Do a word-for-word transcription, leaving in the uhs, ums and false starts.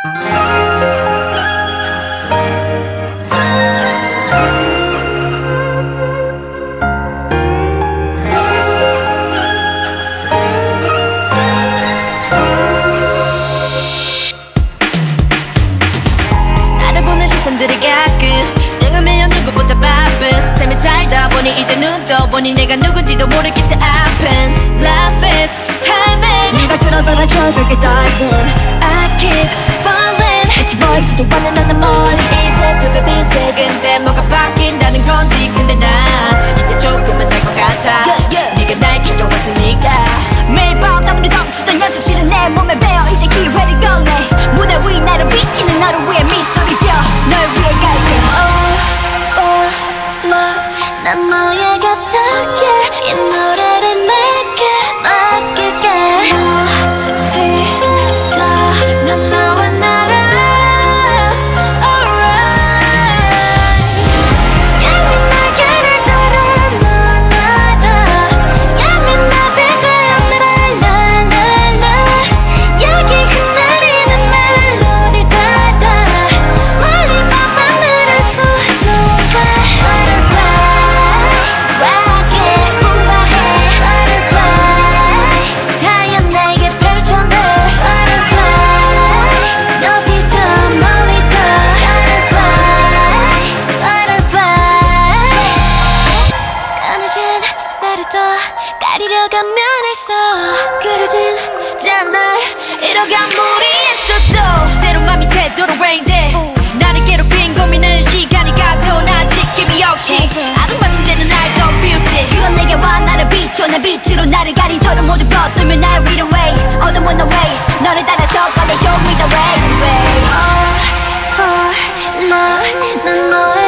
이제 눈 떠보니 내가 누군지도 모르겠어 아픈 Love is timing 네가 끌어다가 철벽에 diving I keep falling It's boy 저도 반응하는 멀리 이제 두 배 빈색 근데 뭐가 바뀐다는 건지 근데 난 이제 조금은 될 것 같아 yeah, yeah. 네가 날 찾아왔으니까 매일 밤 땀으로 덮치던 연습실은 내 몸에 배어 이제 기회를 건네 무대 위 나를 비치는 너를 위해 미소리 띄어 널 위해 갈게 Oh for love 난 너의 곁에 이 노래를 내게 맡길게 빛다 난 너와 나를 Alright 예민 날개를 달아 넌 알아 예민하게 되어 날아 라라라 여기 흩날리는 멜로디를 따라 멀리 밤하늘을 수놓아 Butterfly 가리려가면 했어 그려진 잔날 잃어간 무리했어도 때론 맘이 새도록 rain day 나를 괴롭힌 고민은 시간이 가도 난 지킴이 없이 아둥바둥 되는 날 더 비우지 그런 내게 와 나를 비춰 내 빛으로 나를 가린 서로 모두 걷으면 날 lead away 어둠은 away 너를 따라서 걸려 show me the way, way. All for love 난 너의